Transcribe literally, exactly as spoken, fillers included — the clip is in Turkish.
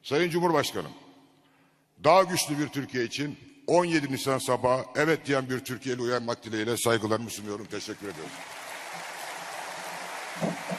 Sayın Cumhurbaşkanım, daha güçlü bir Türkiye için on yedi Nisan sabahı evet diyen bir Türkiye'li uyanmak dileğiyle saygılarımı sunuyorum. Teşekkür ediyorum.